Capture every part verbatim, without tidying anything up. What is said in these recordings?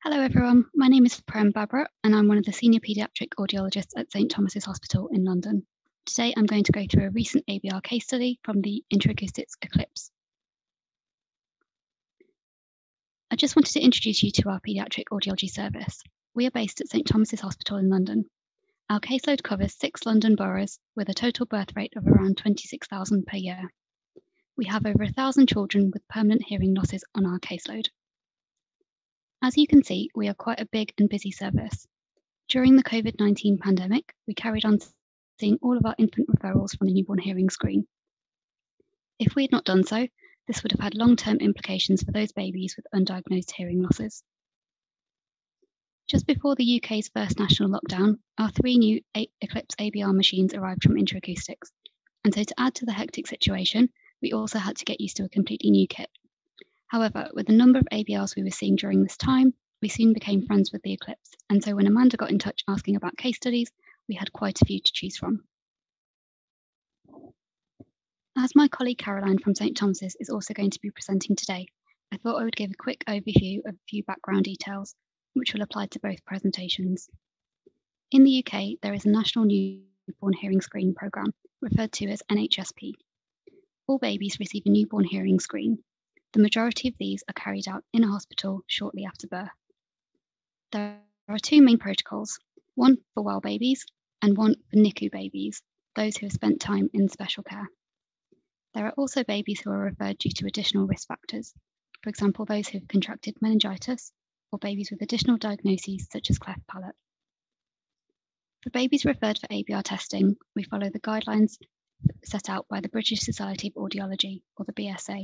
Hello everyone, my name is Premdeep Bhabra and I'm one of the Senior Pediatric Audiologists at St Thomas's Hospital in London. Today I'm going to go through a recent A B R case study from the Interacoustics Eclipse. I just wanted to introduce you to our Pediatric Audiology service. We are based at St Thomas's Hospital in London. Our caseload covers six London boroughs with a total birth rate of around twenty-six thousand per year. We have over one thousand children with permanent hearing losses on our caseload. As you can see, we are quite a big and busy service. During the COVID nineteen pandemic, we carried on seeing all of our infant referrals from the newborn hearing screen. If we had not done so, this would have had long-term implications for those babies with undiagnosed hearing losses. Just before the U K's first national lockdown, our three new Eclipse A B R machines arrived from Interacoustics, and so to add to the hectic situation, we also had to get used to a completely new kit. However, with the number of A B Rs we were seeing during this time, we soon became friends with the Eclipse, and so when Amanda got in touch asking about case studies, we had quite a few to choose from. As my colleague Caroline from St Thomas's is also going to be presenting today, I thought I would give a quick overview of a few background details, which will apply to both presentations. In the U K, there is a National Newborn Hearing Screen Programme, referred to as N H S P. All babies receive a newborn hearing screen. The majority of these are carried out in a hospital shortly after birth. There are two main protocols, one for well babies and one for N I C U babies, those who have spent time in special care. There are also babies who are referred due to additional risk factors, for example, those who have contracted meningitis or babies with additional diagnoses such as cleft palate. For babies referred for A B R testing, we follow the guidelines set out by the British Society of Audiology, or the B S A.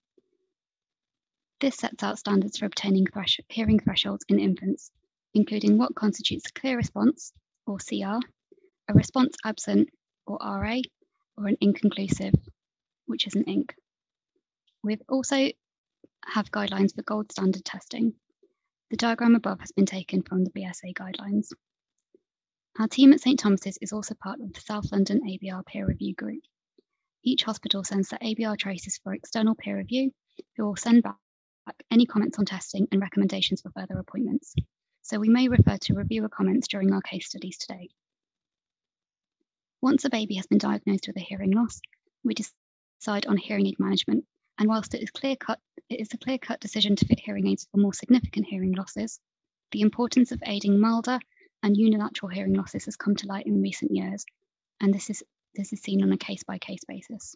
This sets out standards for obtaining thresh hearing thresholds in infants, including what constitutes a clear response, or C R, a response absent, or R A, or an inconclusive, which is an I N C. We also have guidelines for gold standard testing. The diagram above has been taken from the B S A guidelines. Our team at St Thomas's is also part of the South London A B R peer review group. Each hospital sends their A B R traces for external peer review, who will send back any comments on testing and recommendations for further appointments. So we may refer to reviewer comments during our case studies today. Once a baby has been diagnosed with a hearing loss, we decide on hearing aid management, and whilst it is clear-cut, it is a clear-cut decision to fit hearing aids for more significant hearing losses, the importance of aiding milder and unilateral hearing losses has come to light in recent years, and this is, this is seen on a case-by-case basis.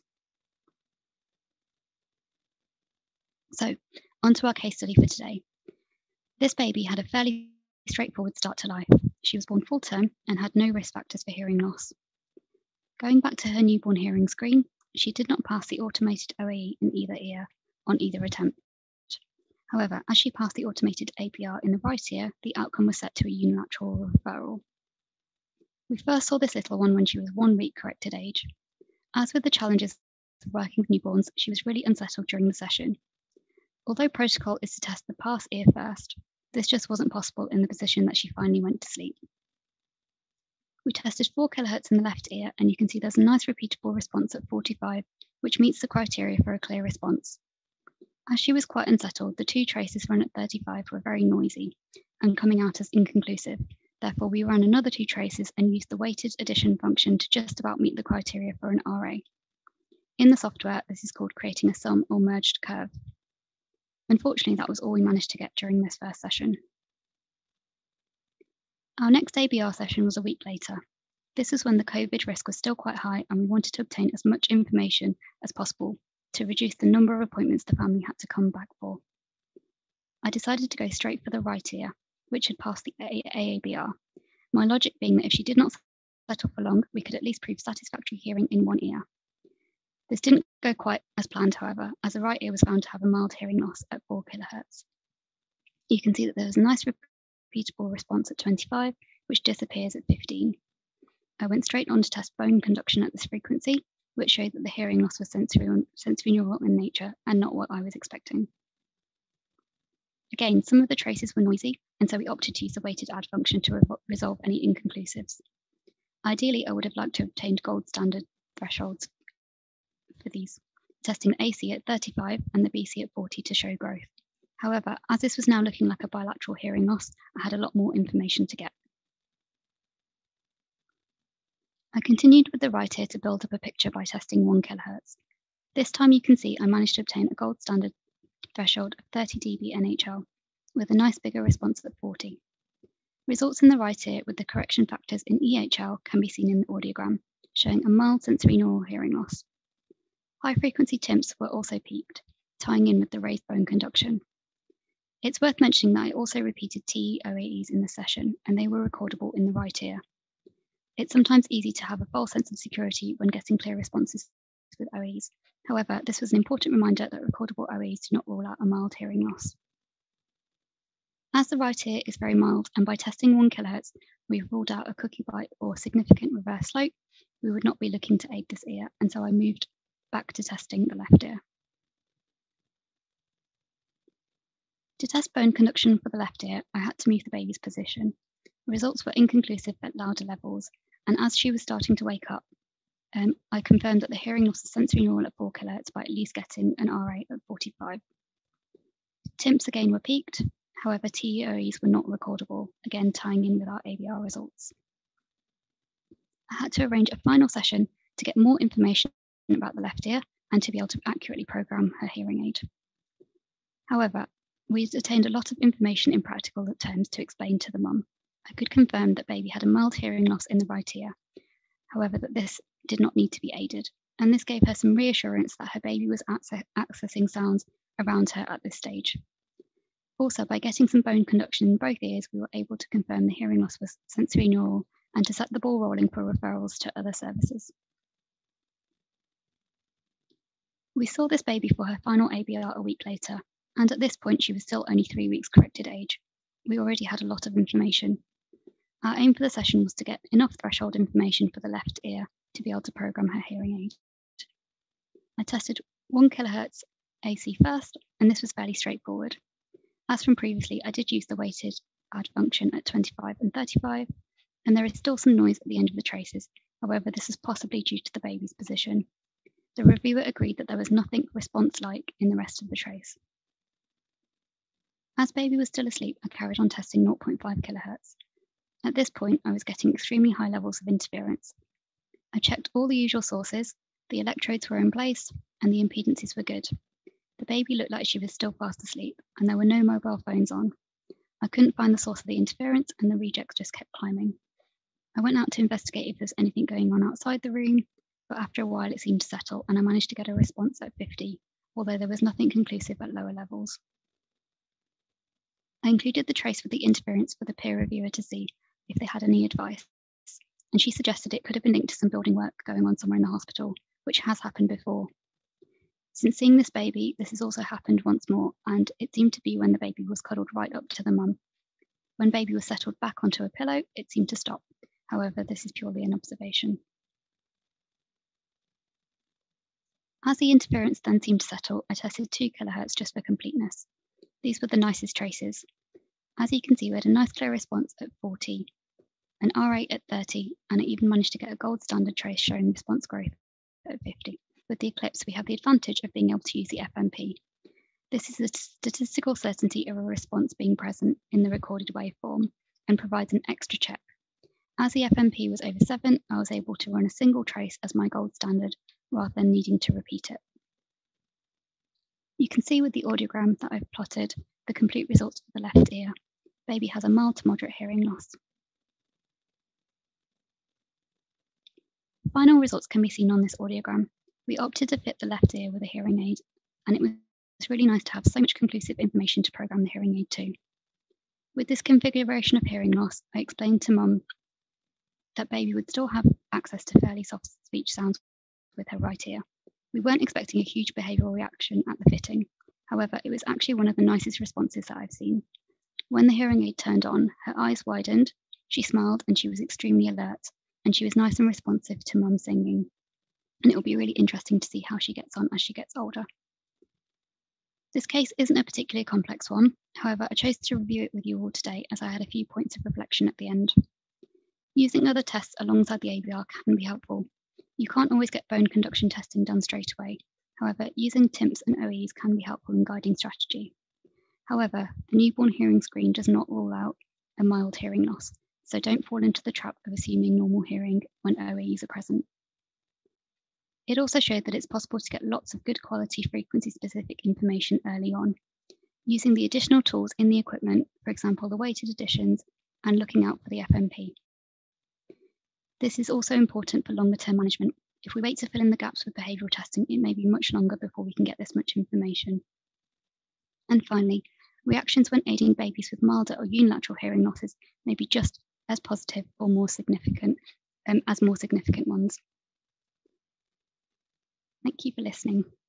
So, onto our case study for today. This baby had a fairly straightforward start to life. She was born full term and had no risk factors for hearing loss. Going back to her newborn hearing screen, she did not pass the automated O A E in either ear on either attempt. However, as she passed the automated A B R in the right ear, the outcome was set to a unilateral referral. We first saw this little one when she was one week corrected age. As with the challenges of working with newborns, she was really unsettled during the session. Although protocol is to test the pass ear first, this just wasn't possible in the position that she finally went to sleep. We tested four kilohertz in the left ear, and you can see there's a nice repeatable response at forty-five, which meets the criteria for a clear response. As she was quite unsettled, the two traces run at thirty-five were very noisy and coming out as inconclusive. Therefore, we ran another two traces and used the weighted addition function to just about meet the criteria for an R A. In the software, this is called creating a sum or merged curve. Unfortunately, that was all we managed to get during this first session. Our next A B R session was a week later. This was when the COVID risk was still quite high and we wanted to obtain as much information as possible to reduce the number of appointments the family had to come back for. I decided to go straight for the right ear, which had passed the A A B R. My logic being that if she did not settle for long, we could at least prove satisfactory hearing in one ear. This didn't go quite as planned, however, as the right ear was found to have a mild hearing loss at four kilohertz. You can see that there was a nice repeatable response at twenty-five, which disappears at fifteen. I went straight on to test bone conduction at this frequency, which showed that the hearing loss was sensorineural in nature and not what I was expecting. Again, some of the traces were noisy, and so we opted to use the weighted add function to re resolve any inconclusives. Ideally, I would have liked to have obtained gold standard thresholds for these, testing the A C at thirty-five and the B C at forty to show growth. However, as this was now looking like a bilateral hearing loss, I had a lot more information to get. I continued with the right ear to build up a picture by testing one kilohertz. This time you can see I managed to obtain a gold standard threshold of thirty D B N H L, with a nice bigger response at forty. Results in the right ear with the correction factors in E H L can be seen in the audiogram, showing a mild sensorineural hearing loss. High-frequency timps were also peaked, tying in with the raised bone conduction. It's worth mentioning that I also repeated T E O A Es in the session, and they were recordable in the right ear. It's sometimes easy to have a false sense of security when getting clear responses with O A Es. However, this was an important reminder that recordable O A Es do not rule out a mild hearing loss. As the right ear is very mild, and by testing one kilohertz, we've ruled out a cookie bite or significant reverse slope, we would not be looking to aid this ear, and so I moved back to testing the left ear. To test bone conduction for the left ear, I had to move the baby's position. The results were inconclusive at louder levels, and as she was starting to wake up, um, I confirmed that the hearing loss is sensorineural at four kilohertz by at least getting an R A at forty-five. Timps again were peaked, however T E O Es were not recordable, again tying in with our A B R results. I had to arrange a final session to get more information about the left ear and to be able to accurately program her hearing aid. However, we attained a lot of information in practical terms to explain to the mum. I could confirm that baby had a mild hearing loss in the right ear, however that this did not need to be aided, and this gave her some reassurance that her baby was access accessing sounds around her at this stage. Also, by getting some bone conduction in both ears, we were able to confirm the hearing loss was sensorineural and to set the ball rolling for referrals to other services. We saw this baby for her final A B R a week later, and at this point she was still only three weeks corrected age. We already had a lot of information. Our aim for the session was to get enough threshold information for the left ear to be able to program her hearing aid. I tested one kilohertz A C first, and this was fairly straightforward. As from previously, I did use the weighted add function at twenty-five and thirty-five, and there is still some noise at the end of the traces. However, this is possibly due to the baby's position. The reviewer agreed that there was nothing response-like in the rest of the trace. As baby was still asleep, I carried on testing zero point five kilohertz. At this point, I was getting extremely high levels of interference. I checked all the usual sources, the electrodes were in place, and the impedances were good. The baby looked like she was still fast asleep, and there were no mobile phones on. I couldn't find the source of the interference, and the rejects just kept climbing. I went out to investigate if there's anything going on outside the room, but after a while it seemed to settle, and I managed to get a response at fifty, although there was nothing conclusive at lower levels. I included the trace with the interference for the peer reviewer to see if they had any advice, and she suggested it could have been linked to some building work going on somewhere in the hospital, which has happened before. Since seeing this baby, this has also happened once more, and it seemed to be when the baby was cuddled right up to the mum. When baby was settled back onto a pillow, it seemed to stop. However, this is purely an observation. As the interference then seemed to settle, I tested two kilohertz just for completeness. These were the nicest traces. As you can see, we had a nice clear response at forty, an R eight at thirty, and I even managed to get a gold standard trace showing response growth at fifty. With the Eclipse, we have the advantage of being able to use the F M P. This is the statistical certainty of a response being present in the recorded waveform and provides an extra check. As the F M P was over seven, I was able to run a single trace as my gold standard rather than needing to repeat it. You can see with the audiogram that I've plotted the complete results for the left ear. Baby has a mild to moderate hearing loss. Final results can be seen on this audiogram. We opted to fit the left ear with a hearing aid, and it was really nice to have so much conclusive information to program the hearing aid to. With this configuration of hearing loss, I explained to mum that baby would still have access to fairly soft speech sounds with her right ear. We weren't expecting a huge behavioural reaction at the fitting. However, it was actually one of the nicest responses that I've seen. When the hearing aid turned on, her eyes widened, she smiled, and she was extremely alert, and she was nice and responsive to mum singing. And it will be really interesting to see how she gets on as she gets older. This case isn't a particularly complex one. However, I chose to review it with you all today as I had a few points of reflection at the end. Using other tests alongside the A B R can be helpful. You can't always get bone conduction testing done straight away. However, using timps and O Es can be helpful in guiding strategy. However, the newborn hearing screen does not rule out a mild hearing loss, so don't fall into the trap of assuming normal hearing when O A Es are present. It also showed that it's possible to get lots of good quality frequency-specific information early on, using the additional tools in the equipment, for example, the weighted additions, and looking out for the F M P. This is also important for longer-term management. If we wait to fill in the gaps with behavioural testing, it may be much longer before we can get this much information. And finally, reactions when aiding babies with milder or unilateral hearing losses may be just as positive or more significant um, as more significant ones. Thank you for listening.